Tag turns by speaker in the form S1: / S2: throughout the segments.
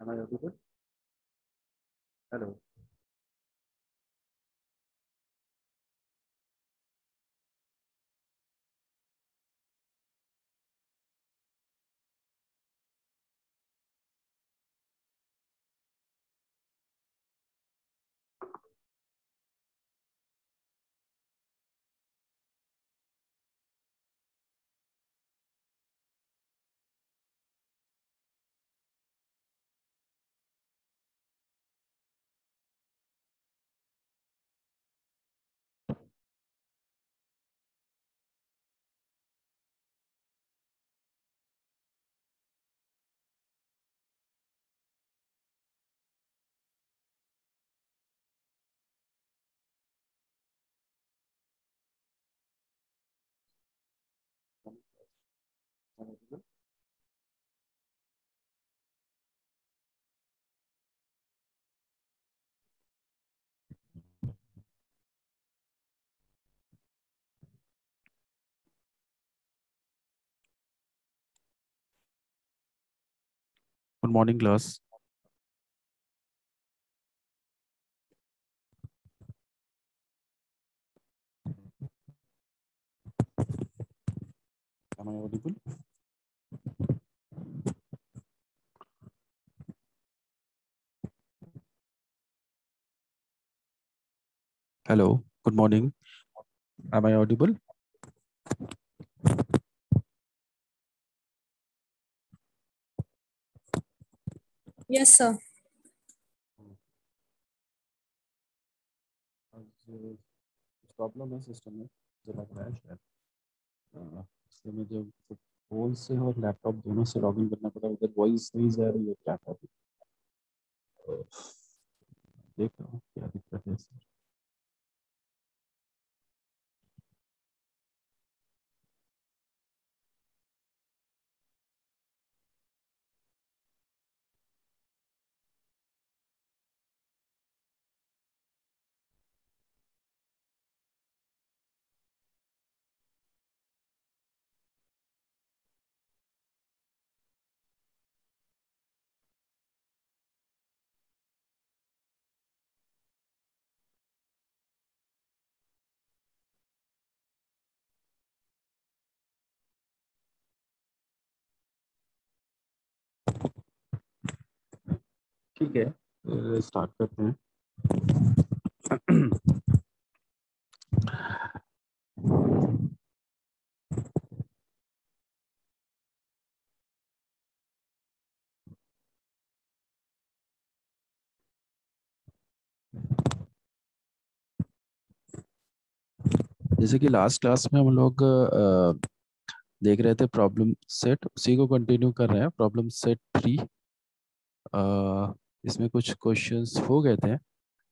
S1: Am I audible? Hello. Am I audible? Good morning, class. Am I audible? Hello. Good morning. Am I audible?
S2: Yes, sir.
S1: आज problem है system में, मुझे लग रहा है शायद इसलिए मुझे फोन से और लैपटॉप दोनों से लॉगिन करना पड़ा। उधर वॉइस नहीं जा रही है, क्या कर रही है? देख रहा हूँ क्या दिक्कत है इसमें। ठीक है, स्टार्ट करते हैं। जैसे कि लास्ट क्लास में हम लोग देख रहे थे प्रॉब्लम सेट, उसी को कंटिन्यू कर रहे हैं। प्रॉब्लम सेट 3, इसमें कुछ क्वेश्चंस हो गए थे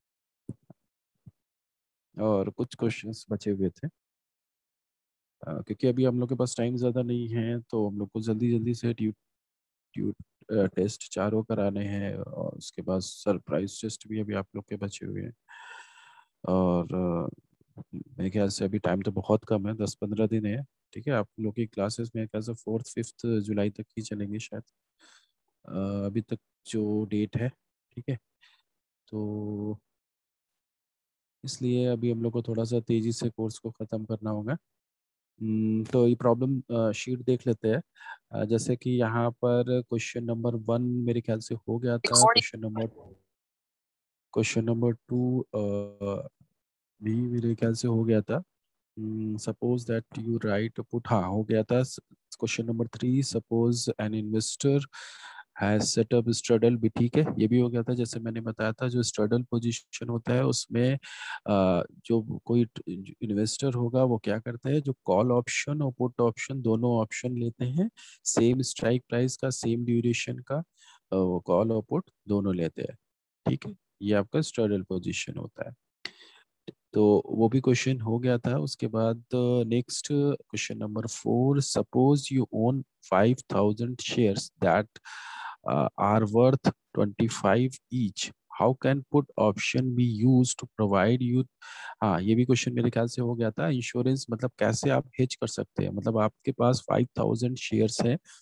S1: और कुछ क्वेश्चंस बचे हुए थे। क्योंकि अभी हम लोग के पास टाइम ज़्यादा नहीं है, तो हम लोग को जल्दी जल्दी से ट्यू टेस्ट चारों कराने हैं, और उसके बाद सरप्राइज टेस्ट भी अभी आप लोग के बचे हुए हैं। और मेरे ख्याल से अभी टाइम तो बहुत कम है, 10-15 दिन है। ठीक है, आप लोग की क्लासेस मेरे ख्याल से 4-5 जुलाई तक ही चलेंगी शायद, अभी तक जो डेट है। ठीक है, तो इसलिए अभी हम लोग को थोड़ा सा तेज़ी से कोर्स को ख़त्म करना होगा। तो ये प्रॉब्लम शीट देख लेते हैं। जैसे कि यहाँ पर क्वेश्चन नंबर 1 मेरे ख्याल से हो गया था। क्वेश्चन नंबर 2 भी मेरे ख्याल से हो गया था। Suppose that you write put, हाँ हो गया था। Question number 3, suppose an investor has set up straddle, भी ठीक है, ये भी हो गया था। जैसे मैंने बताया था, जो स्ट्रडल पोजीशन होता है उसमें जो कोई इन्वेस्टर होगा वो क्या करता है, जो कॉल ऑप्शन और पुट ऑप्शन दोनों ऑप्शन लेते हैं, सेम स्ट्राइक प्राइस का, सेम ड्यूरेशन का, वो कॉल और पुट दोनों लेते हैं। ठीक है, ये आपका स्ट्रडल पोजीशन होता है। तो वो भी क्वेश्चन हो गया था। उसके बाद next question number 4, suppose you own 5,000 shares that are worth 25 each, how can put option be use to provide you. हाँ, ये भी क्वेश्चन मेरे ख्याल से हो गया था। इंश्योरेंस मतलब कैसे आप हेज कर सकते हैं, मतलब आपके पास 5,000 शेयर्स है,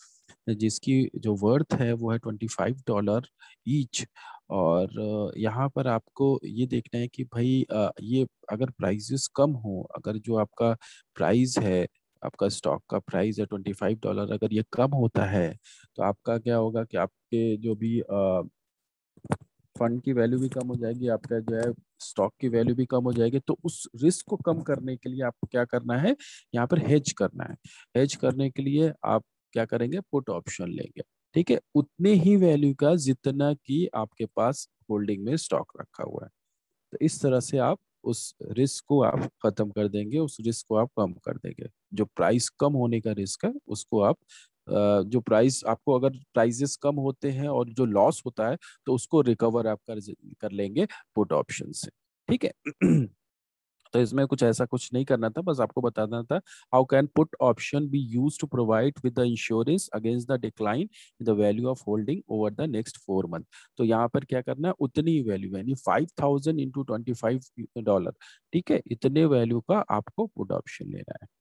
S1: जिसकी जो वर्थ है वो है $25 ईच। और यहाँ पर आपको ये देखना है कि भाई ये अगर प्राइजेस कम हो, अगर जो आपका प्राइस है, आपका स्टॉक का प्राइस है $25, अगर ये कम होता है तो आपका क्या होगा कि आपके जो भी फंड की वैल्यू भी कम हो जाएगी, आपका जो है स्टॉक की वैल्यू भी कम हो जाएगी। तो उस रिस्क को कम करने के लिए आपको क्या करना है, यहाँ पर हेज करना है। हेज करने के लिए आप क्या करेंगे, पुट ऑप्शन लेंगे, ठीक है, उतने ही वैल्यू का जितना कि आपके पास होल्डिंग में स्टॉक रखा हुआ है। तो इस तरह से आप उस रिस्क को आप खत्म कर देंगे, उस रिस्क को आप कम कर देंगे। जो प्राइस कम होने का रिस्क है उसको आप जो प्राइस आपको, अगर प्राइसेस कम होते हैं और जो लॉस होता है तो उसको रिकवर आप कर लेंगे पुट ऑप्शन से, ठीक है। तो इसमें कुछ ऐसा कुछ नहीं करना था, बस आपको बताना था how can put option be use to provide with the insurance against the decline in the value of holding over the next 4 month. तो यहाँ पर क्या करना है, उतनी ही वैल्यू यानी 5000 इंटू $25, ठीक है, इतने वैल्यू का आपको पुट ऑप्शन लेना है।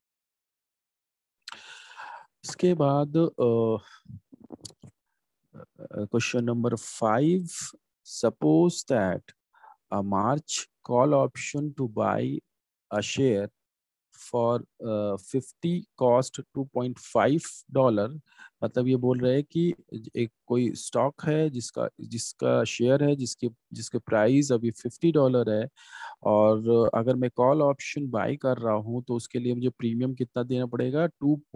S1: इसके बाद question number 5, suppose that a March call option to buy a share for 50 cost $2.5। मतलब ये बोल रहे हैं कि एक कोई स्टॉक है जिसका जिसका शेयर है जिसके जिसके प्राइस अभी $50 है, और अगर मैं कॉल ऑप्शन बाय कर रहा हूँ तो उसके लिए मुझे प्रीमियम कितना देना पड़ेगा,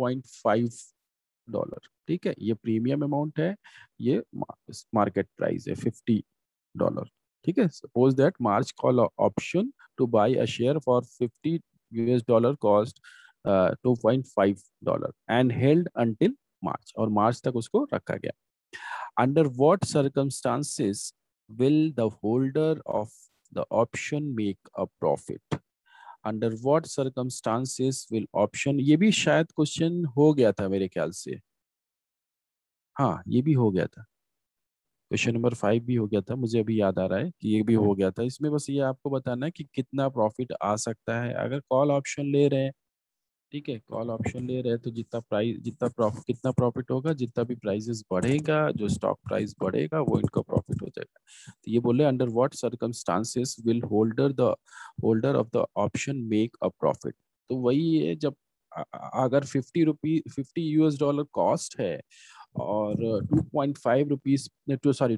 S1: $2.5। ठीक है, ये प्रीमियम अमाउंट है, ये मार्केट प्राइस है $50। ठीक है, suppose that March call option to buy a share for $50 cost $2.5 and held until March, और मार्च तक उसको रखा गया। Under what circumstances will the holder of the option make a profit. Under what circumstances will option, ये भी शायद question हो गया था मेरे ख्याल से। हाँ, ये भी हो गया था, क्वेश्चन नंबर 5 भी हो गया था, मुझे अभी याद आ रहा है कि ये भी हो गया था। इसमें बस ये आपको बताना है कि कितना प्रॉफिट आ सकता है अगर कॉल ऑप्शन ले रहे हैं। ठीक है, कॉल ऑप्शन ले रहे हैं तो जितना प्राइस, जितना प्रॉफिट, कितना प्रॉफिट होगा, जितना भी प्राइसेस बढ़ेगा, जो स्टॉक प्राइस बढ़ेगा वो इनका प्रॉफिट हो जाएगा। तो ये बोले under what circumstances will holder of the option make a profit. तो वही है, जब अगर $50 कॉस्ट है और 2.5 रुपीज, टू सॉरी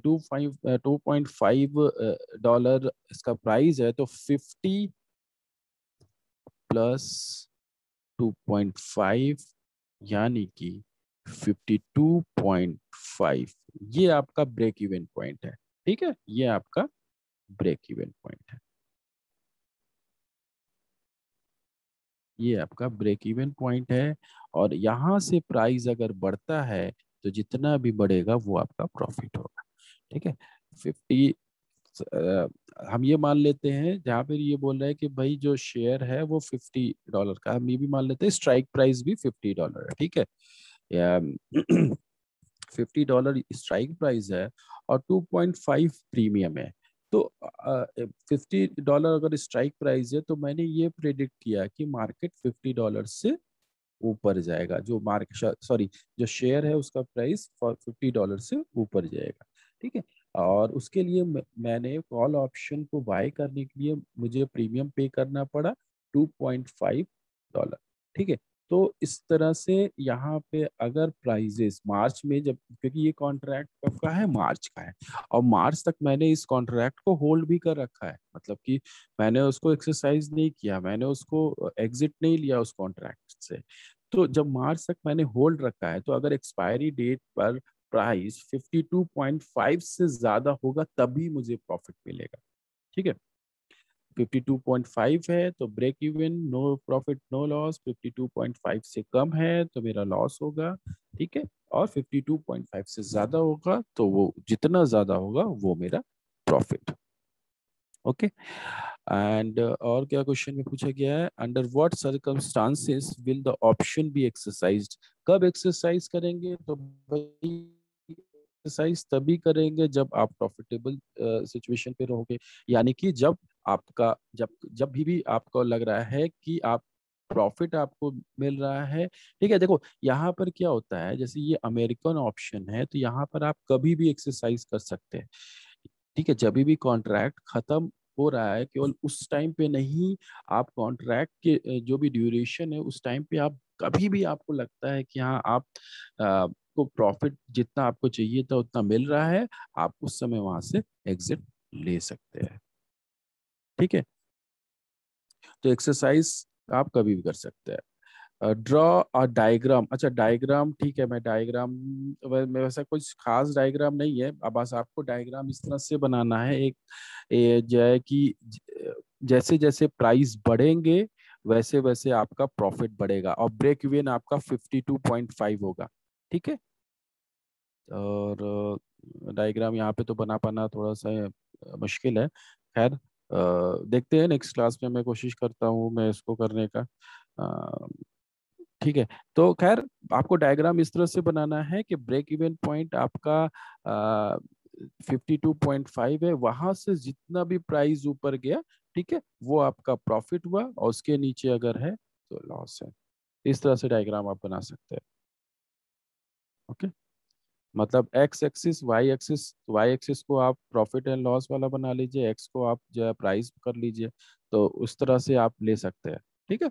S1: 2.5 इसका प्राइस है, तो 50 प्लस 2.5 यानी कि 52.5, ये आपका ब्रेक इवन पॉइंट है। ठीक है, ये आपका ब्रेक इवन पॉइंट है, ये आपका ब्रेक इवन पॉइंट है। और यहां से प्राइस अगर बढ़ता है तो जितना भी बढ़ेगा वो आपका प्रॉफिट होगा। ठीक है, 50, हम ये मान लेते हैं, जहां पर ये बोल रहा है कि भाई जो शेयर है वो $50 का, हम ये भी मान लेते हैं स्ट्राइक प्राइस भी $50 है। ठीक है, या $50 स्ट्राइक प्राइस है और 2.5 प्रीमियम है। तो $50 अगर स्ट्राइक प्राइस है तो मैंने ये प्रेडिक्ट किया कि मार्केट $50 से ऊपर जाएगा, जो मार्केट सॉरी जो शेयर है उसका प्राइस $50 से ऊपर जाएगा। ठीक है, और उसके लिए मैंने कॉल ऑप्शन को बाय करने के लिए मुझे प्रीमियम पे करना पड़ा $2.5। ठीक है, तो इस तरह से यहाँ पे अगर प्राइजेस मार्च में, जब क्योंकि ये कॉन्ट्रैक्ट कब का है, मार्च का है, और मार्च तक मैंने इस कॉन्ट्रैक्ट को होल्ड भी कर रखा है, मतलब कि मैंने उसको एक्सरसाइज नहीं किया, मैंने उसको एग्जिट नहीं लिया उस कॉन्ट्रैक्ट से। तो जब मार्च तक मैंने होल्ड रखा है, तो अगर एक्सपायरी डेट पर प्राइस 52.5 से ज्यादा होगा तभी मुझे प्रॉफिट मिलेगा। ठीक है, 52.5 है तो break even, no profit no loss, 52.5 से कम है तो मेरा लॉस होगा। ठीक है, और 52.5 से ज्यादा होगा तो वो जितना ज्यादा होगा वो मेरा प्रॉफिट। ओके, एंड और क्या क्वेश्चन में पूछा गया है, under what circumstances will the option be exercised. कब एक्सरसाइज करेंगे, तो भाई एक्सरसाइज तभी करेंगे जब आप प्रॉफिटेबल सिचुएशन पे रहोगे, यानी कि जब आपका जब जब भी आपको लग रहा है कि आप प्रॉफिट आपको मिल रहा है। ठीक है, देखो यहाँ पर क्या होता है, जैसे ये अमेरिकन ऑप्शन है तो यहाँ पर आप कभी भी एक्सरसाइज कर सकते हैं। ठीक है, जब भी कॉन्ट्रैक्ट खत्म हो रहा है केवल उस टाइम पे नहीं, आप कॉन्ट्रैक्ट के जो भी ड्यूरेशन है उस टाइम पे आप कभी भी आपको लगता है कि हाँ आप को प्रॉफिट जितना आपको चाहिए था उतना मिल रहा है, आप उस समय वहां से एग्जिट ले सकते हैं। ठीक है, तो एक्सरसाइज आप कभी भी कर सकते हैं। ड्रॉ अ डायग्राम, अच्छा डायग्राम, ठीक है, मैं डायग्राम वैसा कुछ खास डायग्राम नहीं है, अब बस आपको डायग्राम इस तरह से बनाना है, एक जो है कि जैसे जैसे प्राइस बढ़ेंगे वैसे वैसे आपका प्रॉफिट बढ़ेगा और ब्रेक इवन आपका 52.5 होगा। ठीक है, और डायग्राम यहाँ पे तो बना पाना थोड़ा सा मुश्किल है। खैर देखते हैं, नेक्स्ट क्लास में मैं कोशिश करता हूँ मैं इसको करने का। अ, ठीक है, तो खैर आपको डायग्राम इस तरह से बनाना है कि ब्रेक इवन पॉइंट आपका 52.5 है, वहां से जितना भी प्राइस ऊपर गया, ठीक है, वो आपका प्रॉफिट हुआ और उसके नीचे अगर है तो लॉस है। इस तरह से डायग्राम आप बना सकते हैं। ओके, मतलब एक्स एक्सिस वाई एक्सिस को आप प्रॉफिट एंड लॉस वाला बना लीजिए, एक्स को आप जो है प्राइस कर लीजिए, तो उस तरह से आप ले सकते हैं। ठीक है,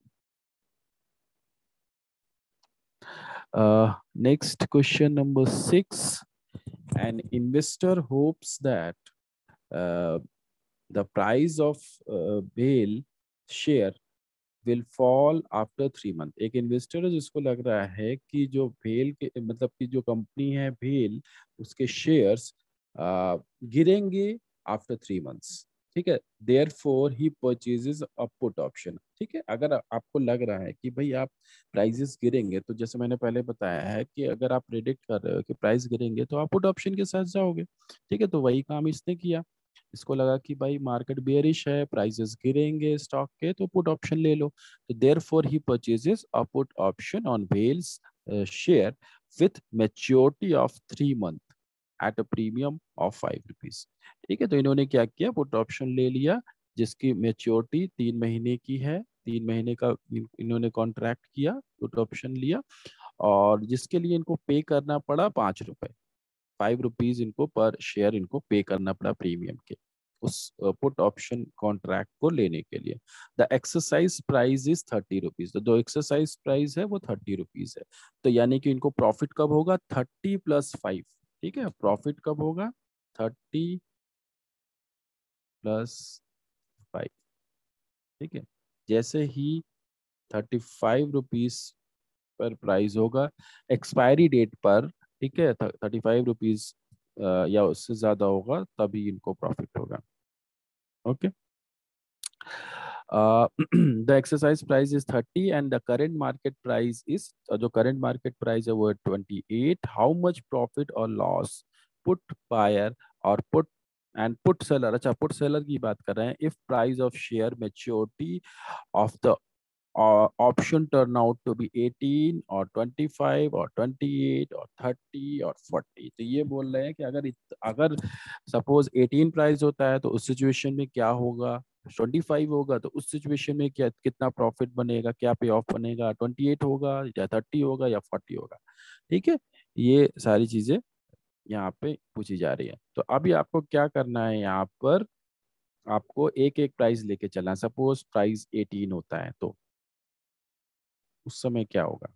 S1: next question number 6। An investor hopes that the price of BHEL share will fall after 3 month। एक इन्वेस्टर है जिसको लग रहा है कि जो भेल के मतलब कि जो कंपनी है भेल, उसके शेयर्स गिरेंगे आफ्टर 3 मंथ्स। ठीक है, therefore he purchases a put option. ठीक है, अगर आपको लग रहा है कि भाई आप प्राइजेस गिरेंगे, तो जैसे मैंने पहले बताया है कि अगर आप प्रेडिक्ट कर रहे हो कि प्राइस गिरेंगे तो आप पुट ऑप्शन के साथ जाओगे। ठीक है, तो वही काम इसने किया, इसको लगा कि भाई मार्केट बेयरिश है, प्राइसेस गिरेंगे स्टॉक के, तो पुट ऑप्शन ले लो। तो therefore he purchases a put option on BHEL's share with maturity of 3 month at a premium of 5 rupees. ठीक है, तो इन्होंने क्या किया, पुट ऑप्शन ले लिया जिसकी मैच्योरिटी 3 महीने की है, 3 महीने का इन्होंने कॉन्ट्रैक्ट किया, पुट ऑप्शन लिया, और जिसके लिए इनको पे करना पड़ा 5 रुपए, 5 रुपीज इनको पर शेयर इनको पे करना पड़ा प्रीमियम के, उस पुट ऑप्शन कॉन्ट्रैक्ट को लेने के लिए। The exercise price is 30 rupees, तो जो एक्सरसाइज प्राइस है वो 30 रुपीज है। तो यानी कि इनको प्रॉफिट कब होगा, 30 + 5। ठीक है, प्रॉफिट कब होगा, 30 + 5। ठीक है, जैसे ही 35 रुपीज पर प्राइस होगा एक्सपायरी डेट पर, ठीक है, 35 रुपीज या उससे ज्यादा होगा तभी इनको प्रॉफिट होगा। Okay, the exercise price is 30 and the current market price is, जो करेंट मार्केट प्राइस है वो है 28। हाउ मच प्रॉफिट और लॉस पुट बायर और पुट एंड पुट सेलर, अच्छा पुट सेलर की बात कर रहे हैं, if price of share maturity of the option turn out to be 18 और 25 और 28 और 30 और 40। तो ये बोल रहे हैं कि अगर सपोज 18 प्राइस होता है तो उस सिचुएशन में क्या होगा, 25 होगा तो उस सिचुएशन में क्या कितना प्रॉफिट बनेगा, क्या पे ऑफ बनेगा, 28 होगा या 30 होगा या 40 होगा। ठीक है, ये सारी चीजें यहाँ पे पूछी जा रही है। तो अभी आपको क्या करना है, यहाँ पर आपको एक एक प्राइस लेके चलना है। सपोज प्राइस 18 होता है तो उस समय क्या होगा,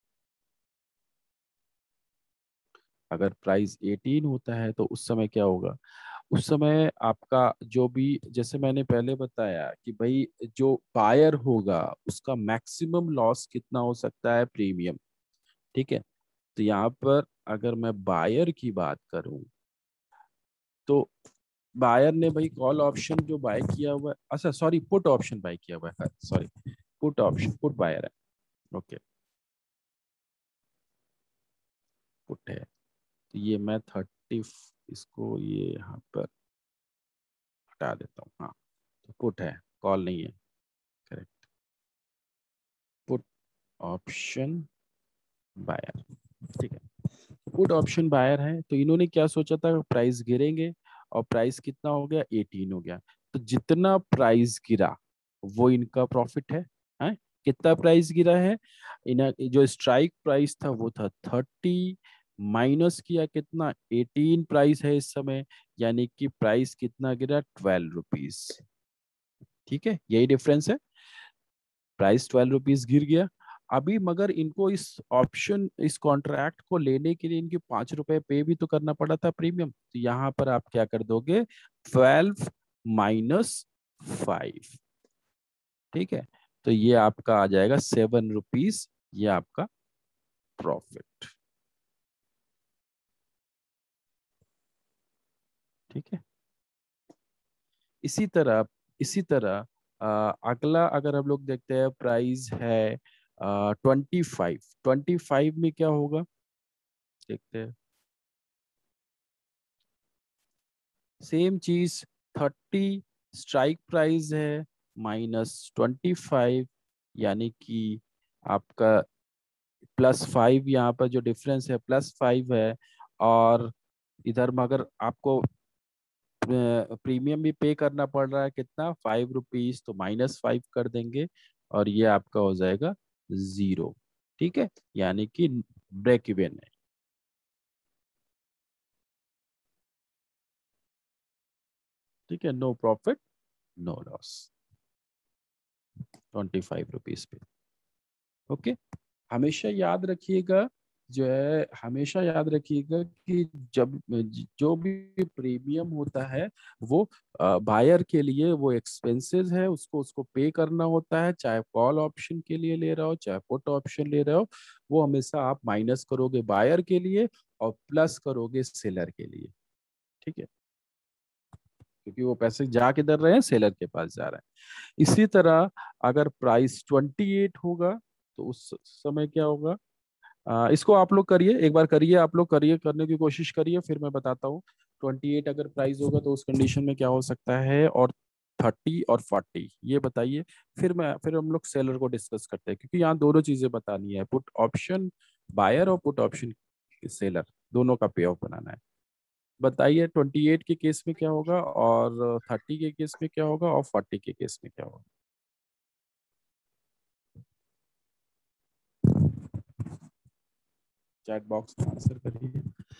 S1: अगर प्राइस 18 होता है तो उस समय क्या होगा, उस समय आपका जो भी, जैसे मैंने पहले बताया कि भाई जो बायर होगा उसका मैक्सिमम लॉस कितना हो सकता है, प्रीमियम। ठीक है, तो यहाँ पर अगर मैं बायर की बात करूं तो बायर ने भाई कॉल ऑप्शन जो बाय किया हुआ है, अच्छा सॉरी पुट ऑप्शन बाय किया हुआ है, sorry put option, put buyer है। ओके, पुट है, तो ये मैं 30 इसको ये यहाँ पर हटा देता हूँ। हाँ, तो पुट है, कॉल नहीं है। Correct, put option buyer. ठीक है, पुट ऑप्शन बायर है, तो इन्होंने क्या सोचा था, प्राइस गिरेंगे और प्राइस कितना हो गया, 18 हो गया, तो जितना प्राइस गिरा वो इनका प्रॉफिट है। हैं? कितना प्राइस गिरा है? इन जो स्ट्राइक प्राइस था वो था 30, माइनस किया कितना, 18 प्राइस है इस समय, यानी कि प्राइस कितना गिरा, 12 रुपीज। ठीक है, यही डिफरेंस है, प्राइस 12 रुपीज गिर गया। अभी मगर इनको इस ऑप्शन, इस कॉन्ट्रैक्ट को लेने के लिए इनके 5 रुपए पे भी तो करना पड़ा था प्रीमियम, तो यहाँ पर आप क्या कर दोगे, 12 - 5। ठीक है, तो ये आपका आ जाएगा 7 रुपीज, ये आपका प्रॉफिट। ठीक है, इसी तरह, इसी तरह अगला अगर हम लोग देखते हैं, प्राइस है 25। 25 में क्या होगा, देखते हैं। सेम चीज, 30 स्ट्राइक प्राइस है, -25, यानी कि आपका +5, यहाँ पर जो डिफरेंस है +5 है। और इधर मगर आपको प्रीमियम भी पे करना पड़ रहा है, कितना, 5 रुपीज, तो -5 कर देंगे और ये आपका हो जाएगा 0। ठीक है, यानी कि ब्रेक इवन है। ठीक है, no profit no loss, 25 rupees पे। ओके, हमेशा याद रखिएगा, जो है हमेशा याद रखिएगा कि जब जो भी प्रीमियम होता है वो बायर के लिए वो एक्सपेंसेस है, उसको उसको पे करना होता है, चाहे कॉल ऑप्शन के लिए ले रहा हो चाहे पुट ऑप्शन ले रहे हो, वो हमेशा आप माइनस करोगे बायर के लिए और प्लस करोगे सेलर के लिए। ठीक है, क्योंकि वो पैसे जा किधर रहे हैं, सेलर के पास जा रहे हैं। इसी तरह अगर प्राइस 28 होगा तो उस समय क्या होगा, इसको आप लोग करिए, एक बार करिए, आप लोग करिए, करने की कोशिश करिए, फिर मैं बताता हूँ। 28 अगर प्राइस होगा तो उस कंडीशन में क्या हो सकता है, और 30 और 40 ये बताइए। फिर हम लोग सेलर को डिस्कस करते हैं, क्योंकि यहाँ दोनों चीजें बतानी है, पुट ऑप्शन बायर और पुट ऑप्शन सेलर, दोनों का पे ऑफ बनाना है। बताइए 28 के केस में क्या होगा, और 30 के केस में क्या होगा, और 40 के केस में क्या होगा। चैट बॉक्स में आंसर करिए।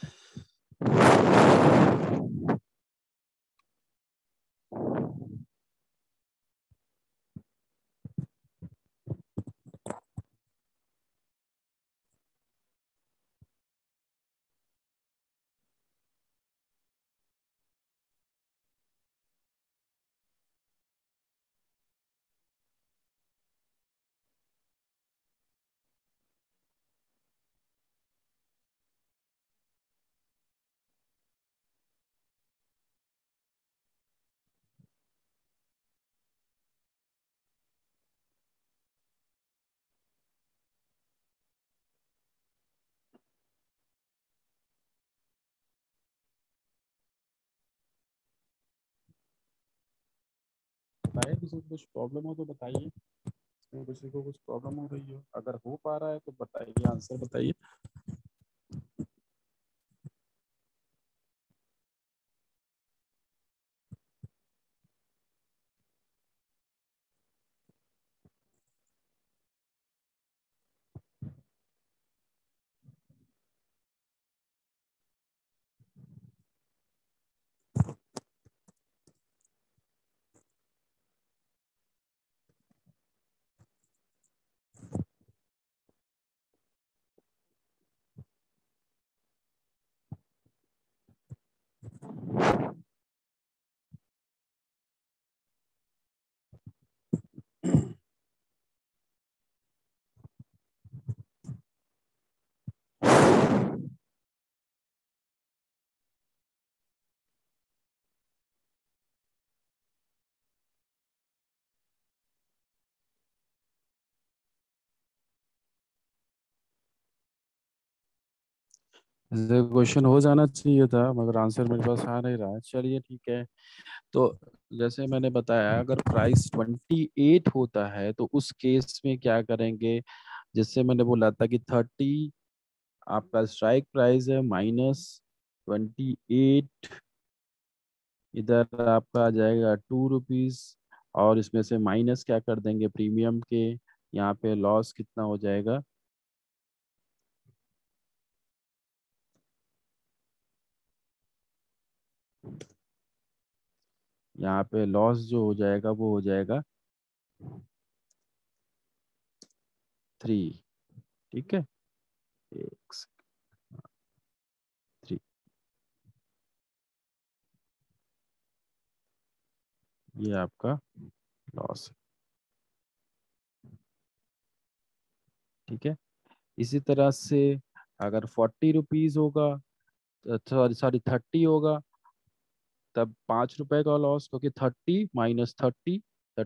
S1: बताइए, किसी को कुछ प्रॉब्लम हो तो बताइए, इसमें किसी को कुछ प्रॉब्लम हो रही हो, अगर हो पा रहा है तो बताइए, आंसर बताइए। क्वेश्चन हो जाना चाहिए था, मगर आंसर मेरे पास आ नहीं रहा है, चलिए ठीक है। तो जैसे मैंने बताया, अगर प्राइस 28 होता है तो उस केस में क्या करेंगे, जैसे मैंने बोला था कि 30 आपका स्ट्राइक प्राइस है, -28, इधर आपका आ जाएगा 2 रुपीज, और इसमें से माइनस क्या कर देंगे, प्रीमियम के यहाँ पे लॉस कितना हो जाएगा, यहाँ पे लॉस जो हो जाएगा वो हो जाएगा 3। ठीक है, एक 3, ये आपका लॉस है। ठीक है, इसी तरह से अगर 40 रुपीज होगा, सॉरी सॉरी 30 होगा, तब 5 रुपए का लॉस, क्योंकि 30 - 30,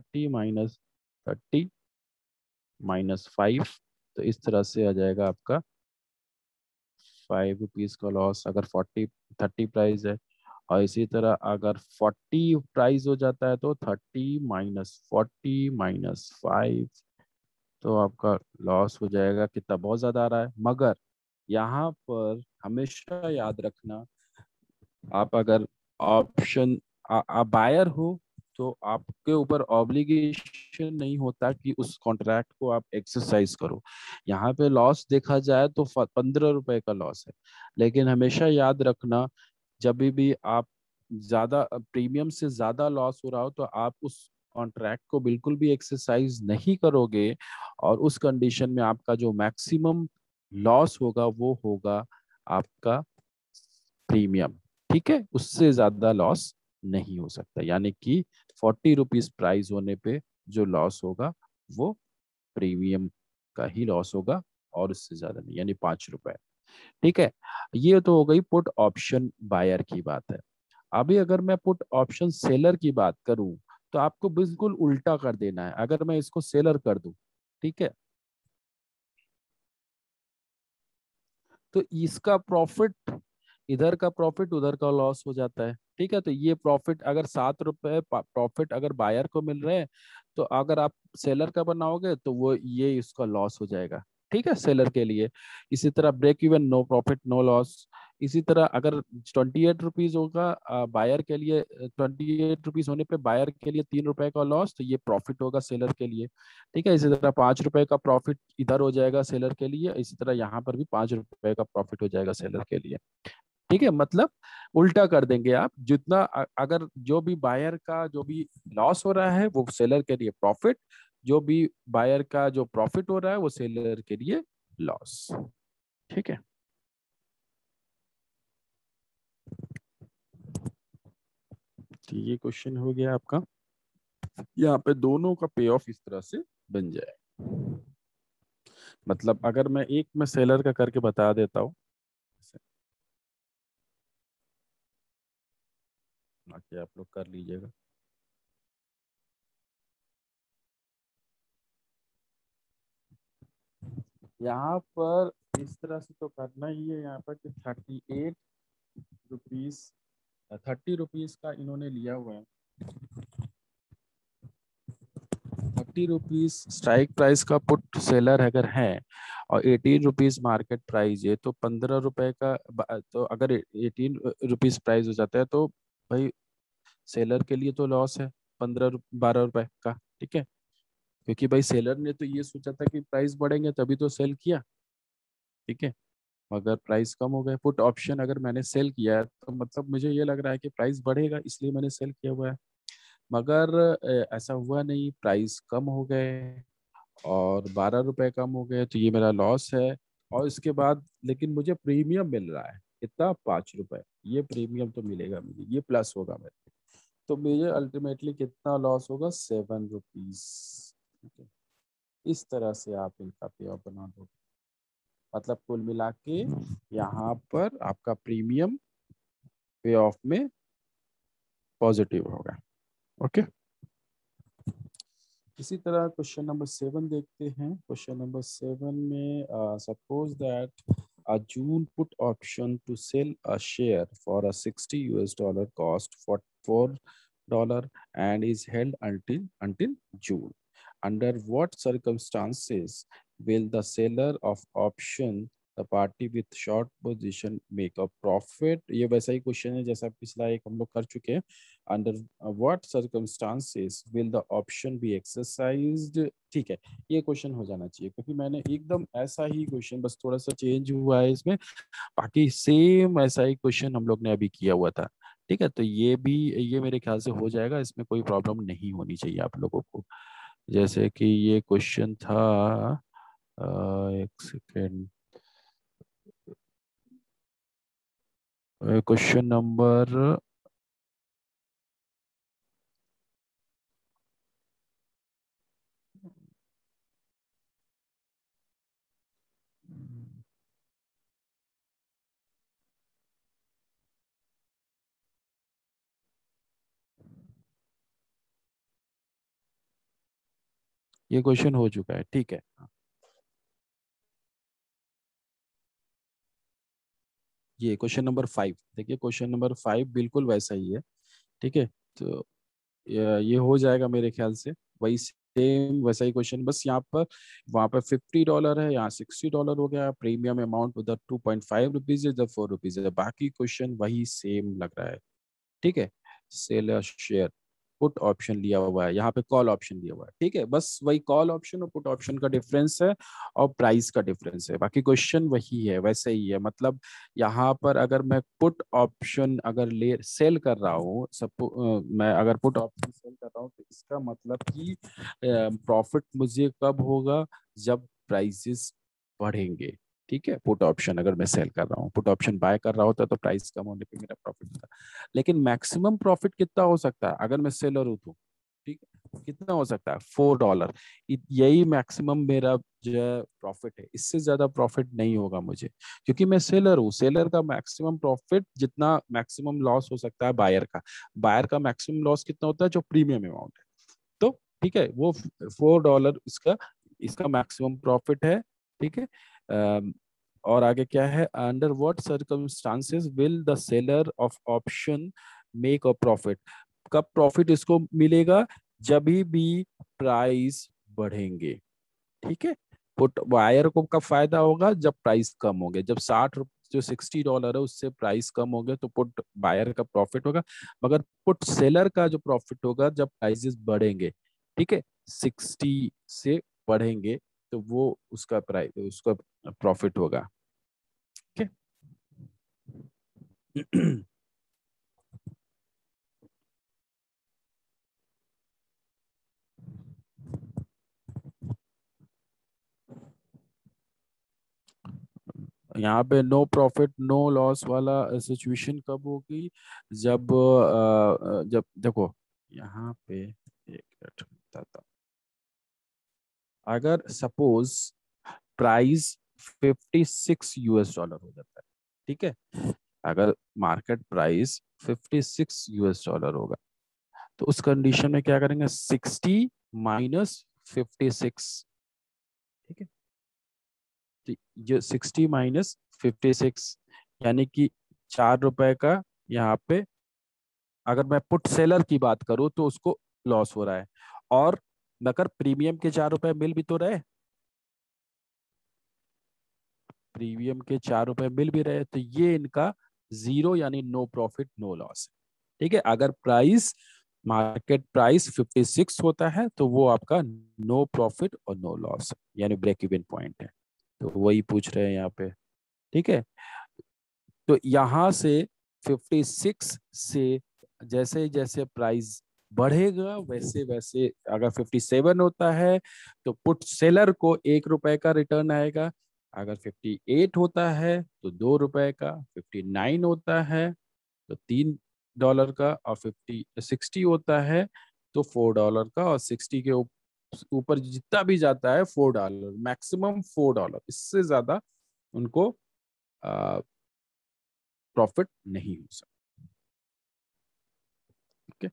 S1: 30 - 30 - 5, तो इस तरह से आ जाएगा आपका 5 रुपीज का लॉस अगर 30 प्राइस है। और इसी तरह अगर 40 प्राइस हो जाता है तो 30 - 40 - 5, तो आपका लॉस हो जाएगा कितना, बहुत ज्यादा आ रहा है। मगर यहाँ पर हमेशा याद रखना, आप अगर ऑप्शन आप बायर हो तो आपके ऊपर ऑब्लिगेशन नहीं होता कि उस कॉन्ट्रैक्ट को आप एक्सरसाइज करो। यहाँ पे लॉस देखा जाए तो 15 रुपए का लॉस है, लेकिन हमेशा याद रखना, जब भी आप ज्यादा प्रीमियम से ज्यादा लॉस हो रहा हो तो आप उस कॉन्ट्रैक्ट को बिल्कुल भी एक्सरसाइज नहीं करोगे, और उस कंडीशन में आपका जो मैक्सिमम लॉस होगा वो होगा आपका प्रीमियम। ठीक है, उससे ज्यादा लॉस नहीं हो सकता, यानी कि 40 रुपीज प्राइस होने पे जो लॉस होगा वो प्रीमियम का ही लॉस होगा, और उससे ज्यादा नहीं, यानी 5 रुपए। ठीक है, ये तो हो गई पुट ऑप्शन बायर की बात है। अभी अगर मैं पुट ऑप्शन सेलर की बात करूं, तो आपको बिल्कुल उल्टा कर देना है। अगर मैं इसको सेलर कर दूं, ठीक है, तो इसका प्रॉफिट, इधर का प्रॉफिट उधर का लॉस हो जाता है। ठीक है, तो ये प्रॉफिट अगर 7 रुपए प्रॉफिट अगर बायर को मिल रहे हैं, तो अगर आप सेलर का बनाओगे तो वो ये इसका लॉस हो जाएगा। ठीक है, सेलर के लिए। इसी तरह break even, no profit no loss. इसी तरह अगर 28 रुपीज होगा बायर के लिए, 28 रुपीज होने पे बायर के लिए 3 रुपए का लॉस, तो ये प्रॉफिट होगा सेलर के लिए। ठीक है, इसी तरह 5 रुपए का प्रॉफिट इधर हो जाएगा सेलर के लिए, इसी तरह यहाँ पर भी 5 रुपए का प्रॉफिट हो जाएगा सेलर के लिए। ठीक है, मतलब उल्टा कर देंगे आप, जितना अगर जो भी बायर का जो भी लॉस हो रहा है वो सेलर के लिए प्रॉफिट, जो भी बायर का जो प्रॉफिट हो रहा है वो सेलर के लिए लॉस। ठीक है, तो ये क्वेश्चन हो गया आपका। यहाँ पे दोनों का पे ऑफ इस तरह से बन जाए। मतलब अगर मैं सेलर का करके बता देता हूँ, बाकी आप लोग कर लीजिएगा। यहाँ पर इस तरह से तो करना ही है, यहाँ पर कि 38 रुपीज, 30 रुपीज का इन्होंने लिया हुआ है। 30 रुपीज स्ट्राइक प्राइस का पुट सेलर अगर है, और 18 रुपीज मार्केट प्राइस है, तो 15 रुपए का तो अगर 18 रुपीज प्राइस हो जाता है तो भाई सेलर के लिए तो लॉस है 12 रुपए का। ठीक है, क्योंकि भाई सेलर ने तो ये सोचा था कि प्राइस बढ़ेंगे तभी तो सेल किया। ठीक है, अगर प्राइस कम हो गए, पुट ऑप्शन अगर मैंने सेल किया है तो मतलब मुझे ये लग रहा है कि प्राइस बढ़ेगा, इसलिए मैंने सेल किया हुआ है। मगर ऐसा हुआ नहीं, प्राइस कम हो गए और 12 रुपए कम हो गए, तो ये मेरा लॉस है। और इसके बाद लेकिन मुझे प्रीमियम मिल रहा है कितना, 5 रुपए। ये प्रीमियम तो मिलेगा मुझे, ये प्लस होगा मेरे, तो मुझे अल्टीमेटली कितना लॉस होगा, 7 रुपीज। ठीक है, इस तरह से आप इनका पे ऑफ बना दो। मतलब कुल मिला के यहाँ पर आपका प्रीमियम पे ऑफ में पॉजिटिव होगा। ओके, इसी तरह क्वेश्चन नंबर 7 देखते हैं। क्वेश्चन नंबर 7 में suppose that a June put option to sell a share for a $60 cost for $4 and is held until June. Under what circumstances will the seller of option the party with short position make a profit. ये वैसा ही question है जैसा पिछला एक हम लोग कर चुके हैं। Under what circumstances will the option be exercised. ठीक है, ये क्वेश्चन हो जाना चाहिए क्योंकि मैंने एकदम ऐसा ही क्वेश्चन, बस थोड़ा सा चेंज हुआ है इसमें, बाकी सेम ऐसा ही क्वेश्चन हम लोग ने अभी किया हुआ था। ठीक है, तो ये भी, ये मेरे ख्याल से हो जाएगा, इसमें कोई प्रॉब्लम नहीं होनी चाहिए आप लोगों को। जैसे कि ये क्वेश्चन था, एक सेकेंड, क्वेश्चन नंबर, ये क्वेश्चन हो चुका है। ठीक है, ये क्वेश्चन नंबर 5, देखिए क्वेश्चन नंबर 5 बिल्कुल वैसा ही है। ठीक है, तो ये हो जाएगा मेरे ख्याल से, वही सेम वैसा ही क्वेश्चन, बस यहाँ पर, वहाँ पर $50 है, यहाँ $60 हो गया। प्रीमियम अमाउंट उधर 2.5 रुपीज, इधर 4 रुपीज है। बाकी क्वेश्चन वही सेम लग रहा है। ठीक है, सेल शेयर, पुट ऑप्शन लिया हुआ है, यहाँ पे कॉल ऑप्शन लिया हुआ है। ठीक है, बस वही कॉल ऑप्शन और पुट ऑप्शन का डिफरेंस है और प्राइस का डिफरेंस है, बाकी क्वेश्चन वही है, वैसे ही है। मतलब यहाँ पर अगर मैं पुट ऑप्शन अगर ले सेल कर रहा हूँ, सब मैं अगर पुट ऑप्शन सेल कर रहा हूँ, तो इसका मतलब कि प्रॉफिट मुझे कब होगा, जब प्राइसेस बढ़ेंगे। ठीक है, पुट ऑप्शन अगर मैं सेल कर रहा हूँ, पुट ऑप्शन बाय कर रहा होता तो प्राइस कम होने पे मेरा प्रॉफिट होता, लेकिन मैक्सिमम प्रॉफिट कितना हो सकता है अगर मैं सेलर हूँ तो? ठीक है, कितना हो सकता है? $4। यही मैक्सिमम मेरा जो है प्रॉफिट है, इससे ज्यादा प्रॉफिट नहीं होगा मुझे, क्योंकि मैं सेलर हूँ। सेलर का मैक्सिमम प्रॉफिट, जितना मैक्सिमम लॉस हो सकता है बायर का, बायर का मैक्सिमम लॉस कितना होता है, जो प्रीमियम अमाउंट है। तो ठीक है, वो $4 इसका इसका मैक्सिमम प्रॉफिट है। ठीक है, और आगे क्या है, under what circumstances will the seller of option make a profit. कब प्रॉफिट इसको मिलेगा? जब भी प्राइस बढ़ेंगे। ठीक है, पुट बायर को कब फायदा होगा? जब प्राइस कम होंगे, जब 60 रुपये, जो $60 है उससे प्राइस कम हो गया, तो पुट बायर का प्रॉफिट होगा। मगर पुट सेलर का जो प्रॉफिट होगा जब प्राइसेस बढ़ेंगे। ठीक है, 60 से बढ़ेंगे, तो वो उसका प्राइस, उसका प्रॉफिट होगा। ठीक है। यहाँ पे नो प्रॉफिट नो लॉस वाला सिचुएशन कब होगी? जब देखो, यहाँ पे एक मिनट बताता हूँ। अगर सपोज प्राइस $56 हो जाता है। ठीक है, अगर मार्केट प्राइस $56 होगा, तो उस कंडीशन में क्या करेंगे? 60 - 56। ठीक है, तो ये 60 - 56, यानी कि $4 का यहाँ पे, अगर मैं पुट सेलर की बात करूं तो उसको लॉस हो रहा है। और मगर प्रीमियम के $4 मिल भी तो रहे, प्रीमियम के $4 मिल भी रहे, तो ये इनका जीरो, यानी नो प्रॉफिट नो लॉस है। ठीक है, अगर प्राइस, मार्केट प्राइस 56 होता है, तो वो आपका नो प्रॉफिट और नो लॉस, यानी ब्रेक इवन पॉइंट है। तो वही पूछ रहे हैं यहाँ पे। ठीक है, तो यहाँ से 56 से जैसे जैसे प्राइस बढ़ेगा, वैसे वैसे, अगर 57 होता है तो पुट सेलर को $1 का रिटर्न आएगा। अगर 58 होता है तो $2 का, 59 होता है तो $3 का, और 60 होता है तो $4 का, और 60 के ऊपर जितना भी जाता है $4, मैक्सिमम $4, इससे ज्यादा उनको प्रॉफिट नहीं हो सकता। ठीक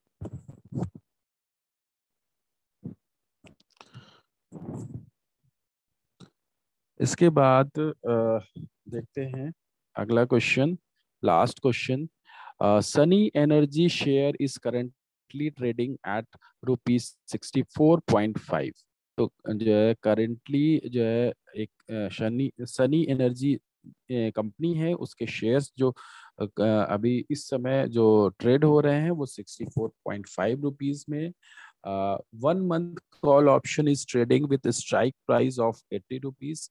S1: है, इसके बाद देखते हैं अगला question, last question. Sunny energy share is currently trading at ₹64.5। तो जो है करेंटली जो है, एक सनी सनी एनर्जी कंपनी है उसके शेयर्स जो अभी इस समय जो ट्रेड हो रहे हैं वो 64.5 रुपीज में। 1 month call option is trading with strike price of 80 rupees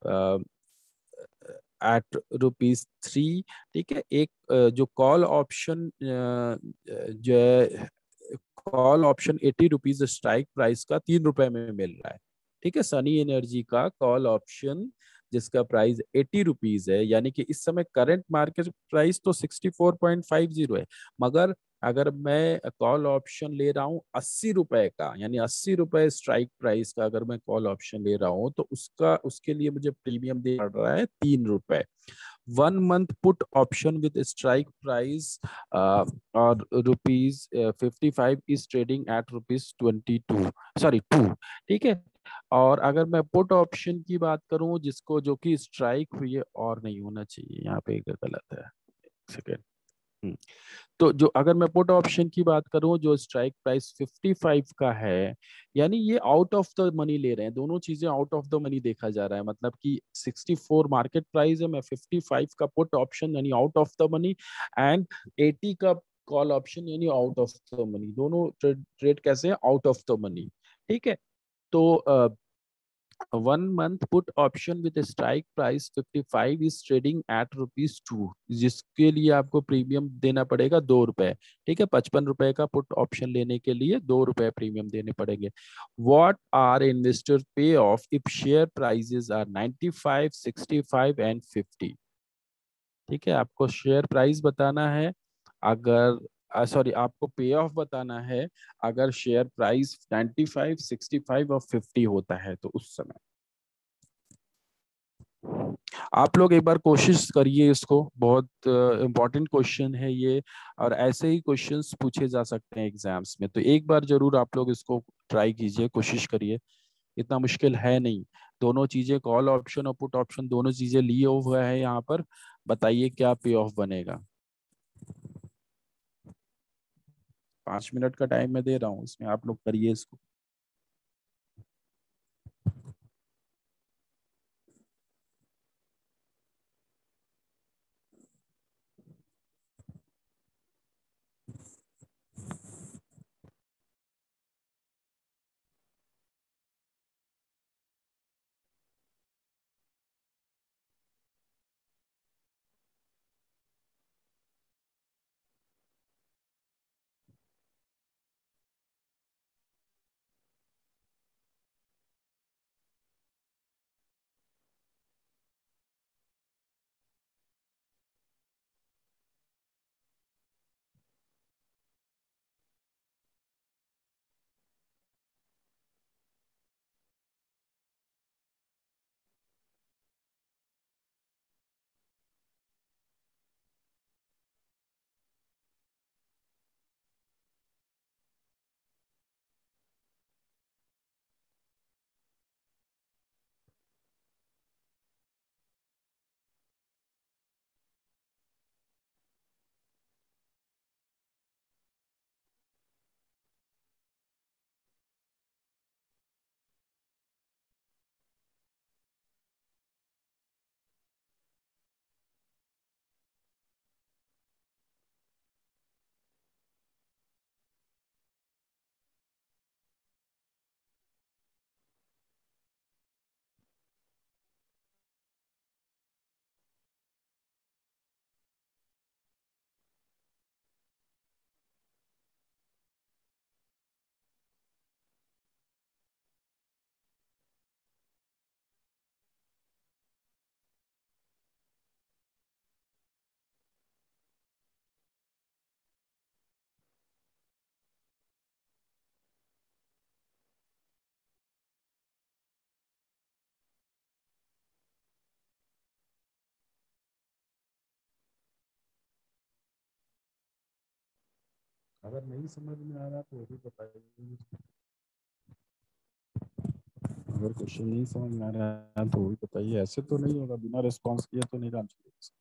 S1: at rupees 3। ठीक है, एक जो कॉल ऑप्शन जो call option 80 rupees strike price का 3 रुपए में मिल रहा है। ठीक है, सनी एनर्जी का कॉल ऑप्शन जिसका प्राइस 80 रुपीज है, यानी कि इस समय करंट मार्केट प्राइस तो 64.50 है, मगर अगर मैं कॉल ऑप्शन ले रहा हूँ 80 रुपए का, यानी 80 रुपए स्ट्राइक प्राइस का अगर मैं कॉल ऑप्शन ले रहा हूँ, तो उसका उसके लिए मुझे प्रीमियम दे पड़ रहा है 3 रुपए। 1 month put option with strike price और rupees 55 is trading at rupees 22, sorry 2। ठीक है, और अगर मैं पुट ऑप्शन की बात करूं जिसको जो कि स्ट्राइक हुई है, और नहीं होना चाहिए यहाँ पे, गलत है, सेकेंड। तो जो अगर मैं पुट ऑप्शन की बात करूं जो स्ट्राइक प्राइस 55 का है, यानी ये आउट ऑफ द मनी ले रहे हैं, दोनों चीजें आउट ऑफ द मनी देखा जा रहा है, मतलब कि 64 मार्केट प्राइस है, मैं 55 का पुट ऑप्शन यानी out of the money, and 80 का कॉल ऑप्शन यानी आउट ऑफ द मनी, दोनों ट्रेड कैसे है, आउट ऑफ द मनी। ठीक है, तो 1 month put option with strike price 55 is trading at rupees 2, जिसके लिए आपको प्रीमियम देना पड़ेगा 2 रुपए। ठीक है, 55 रुपए का पुट ऑप्शन लेने के लिए 2 रुपए प्रीमियम देने पड़ेंगे। What are investor pay off if share prices are 95, 65 and 50। ठीक है, आपको शेयर प्राइस बताना है, अगर सॉरी आपको पे ऑफ बताना है अगर शेयर प्राइस 95, 65 और 50 होता है तो उस समय। आप लोग एक बार कोशिश करिए, इसको बहुत इम्पोर्टेंट क्वेश्चन है ये, और ऐसे ही क्वेश्चंस पूछे जा सकते हैं एग्जाम्स में, तो एक बार जरूर आप लोग इसको ट्राई कीजिए, कोशिश करिए, इतना मुश्किल है नहीं। दोनों चीजें, कॉल ऑप्शन और पुट ऑप्शन दोनों चीजें लिए हुए है यहाँ पर, बताइए क्या पे ऑफ बनेगा। 5 मिनट का टाइम मैं दे रहा हूँ, इसमें आप लोग करिए इसको। अगर नहीं समझ में आ रहा तो वो भी बताइए, अगर क्वेश्चन नहीं समझ में आ रहा है तो वो भी बताइए, ऐसे तो नहीं होगा, बिना रिस्पॉन्स किए तो नहीं काम चलेगा।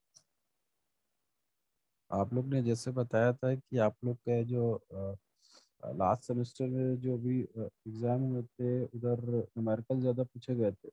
S1: आप लोग ने जैसे बताया था कि आप लोग का जो लास्ट सेमेस्टर में जो भी एग्जाम हुए थे उधर न्यूमेरिकल ज़्यादा पूछे गए थे।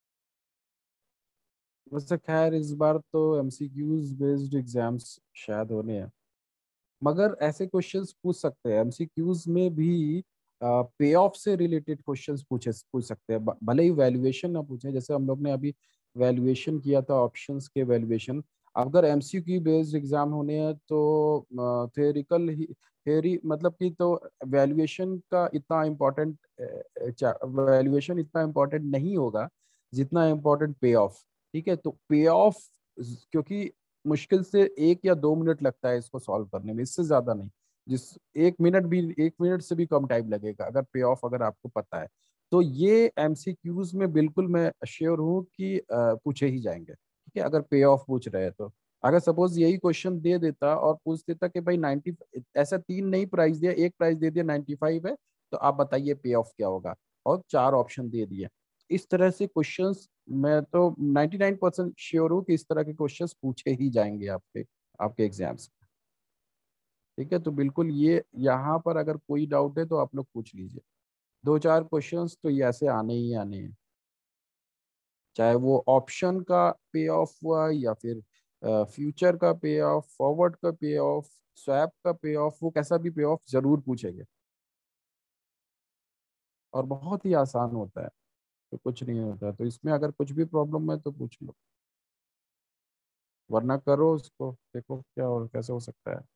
S1: वैसे खैर इस बार तो एमसीक्यूज बेस्ड एग्जाम्स शायद होने हैं, मगर ऐसे क्वेश्चंस पूछ सकते हैं एमसीक्यूज में भी। पे ऑफ से रिलेटेड क्वेश्चंस पूछ सकते हैं, भले ही वैल्यूएशन ना पूछे, जैसे हम लोग ने अभी वैल्यूएशन किया था ऑप्शंस के वैल्यूएशन। अगर एमसीक्यू बेस्ड एग्जाम होने हैं तो थ्योरिकल ही थ्योरी मतलब कि तो वैल्यूएशन का इतना इम्पोर्टेंट वैल्यूएशन इतना इम्पोर्टेंट नहीं होगा जितना इम्पोर्टेंट पे ऑफ। ठीक है, तो पे ऑफ क्योंकि मुश्किल से 1 या 2 मिनट लगता है इसको सॉल्व करने में, इससे ज्यादा नहीं। जिस 1 मिनट से भी कम टाइम लगेगा अगर पे ऑफ अगर आपको पता है। तो ये एमसीक्यूज में बिल्कुल मैं श्योर हूँ कि पूछे ही जाएंगे। ठीक है, अगर पे ऑफ पूछ रहे हैं तो। अगर सपोज यही क्वेश्चन दे देता और पूछ देता कि भाई 90, ऐसा 3 नहीं प्राइस दिया, एक प्राइस दे दिया 95 है, तो आप बताइए पे ऑफ क्या होगा, और 4 ऑप्शन दे दिए। इस तरह से क्वेश्चंस मैं तो 99% श्योर हूँ कि इस तरह के क्वेश्चंस पूछे ही जाएंगे आपके आपके एग्जाम्स में। ठीक है, तो बिल्कुल ये यहाँ पर अगर कोई डाउट है तो आप लोग पूछ लीजिए। 2-4 क्वेश्चंस तो ये ऐसे आने ही आने हैं, चाहे वो ऑप्शन का पे ऑफ हुआ या फिर फ्यूचर का पे ऑफ, फॉरवर्ड का पे ऑफ, स्वैप का पे ऑफ, वो कैसा भी पे ऑफ जरूर पूछेंगे। और बहुत ही आसान होता है, तो कुछ नहीं होता है। तो इसमें अगर कुछ भी प्रॉब्लम है तो पूछ लो, वरना करो उसको, देखो क्या और कैसे हो सकता है।